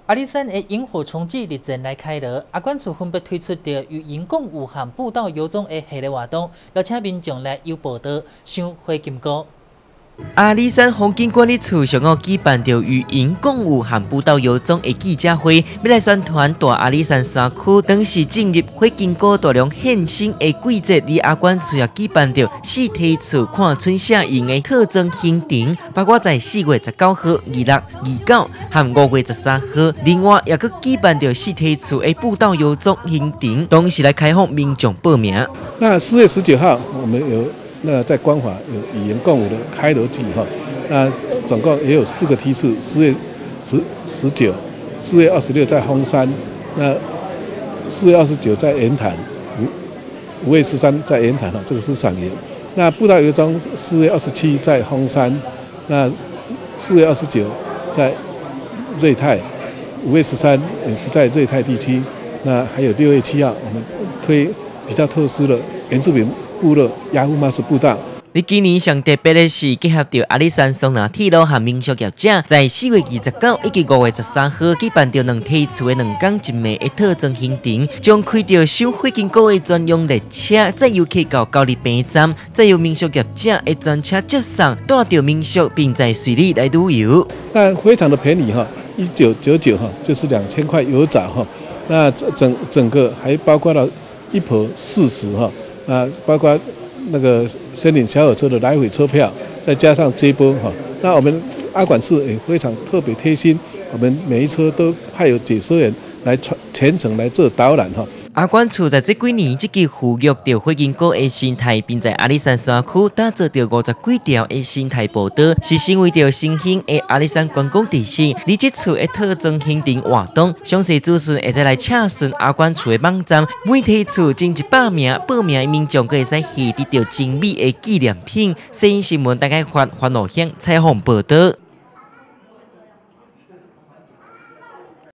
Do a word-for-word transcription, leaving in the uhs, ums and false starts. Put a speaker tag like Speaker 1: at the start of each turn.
Speaker 1: 阿里山的萤火虫季日前来开锣，阿管处分别推出着与荧光有和步道游踪的系列活动，邀请民众来游步道、赏花金菇。
Speaker 2: 阿里山风景管理处上午举办着与荧光舞和步道游踪的记者会，要来宣传大阿里山山区当时进入花金菇大量现身的季节。离阿管处也举办着四梯厝看春夏营的特征行程，包括在四月十九号、二六、二九和五月十三号。另外，也佮举办着四梯厝的步道游踪行程，同时来开放民众报名。
Speaker 3: 那四月十九号，我们有。 那在关华有与荧共舞的开锣季哈，那总共也有四个梯次，四月十十九、四月二十六在峰山，那四月二十九在盐潭，五五月十三在盐潭哈，这个是赏盐。那步道游踪四月二十七在峰山，那四月二十九在瑞泰，五月十三也是在瑞泰地区。那还有六月七号，我们推比较特殊的原住民。 部落雅虎马斯步道。
Speaker 2: 你今年上特别的是结合着阿里山松南铁路和民俗业者，在四月二十九以及五月十三号举办着两梯厝的两天一夜的特征行程，将开着赏花金菇的专用列车，载游客到高丽平站，再由民俗业者的专车接送，带着民俗，并在水里来旅游。
Speaker 3: 那非常的便宜哈，一九九九哈，就是两千块油早哈。那整整个还包括了一婆四十哈。 啊，包括那个森林小火车的来回车票，再加上接驳哈，那我们阿管处也非常特别贴心，我们每一车都派有解说员来全全程来做导览哈。
Speaker 2: 阿管处在这几年积极扶育着花金菇的生态，并在阿里山山区打造着五十几条的生态步道，是成为着新兴的阿里山观光地区。而这次的特征行程活动，详细资讯会再来查询阿管处的网站。每梯厝前一百名报名的民众，可会使获得着精美的纪念品。新新闻大概发欢乐乡采访报道。